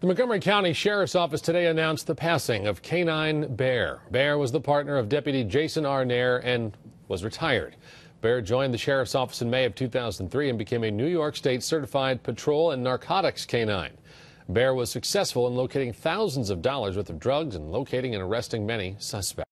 The Montgomery County Sheriff's Office today announced the passing of Canine Bear. Bear was the partner of Deputy Jason Nare and was retired. Bear joined the Sheriff's Office in May of 2003 and became a New York State certified patrol and narcotics canine. Bear was successful in locating thousands of dollars worth of drugs and locating and arresting many suspects.